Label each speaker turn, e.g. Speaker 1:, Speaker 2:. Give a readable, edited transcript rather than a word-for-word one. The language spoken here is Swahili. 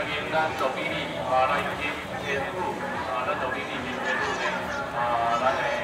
Speaker 1: 边咱总经理咱已经宣布咱总经理宣布呢咱的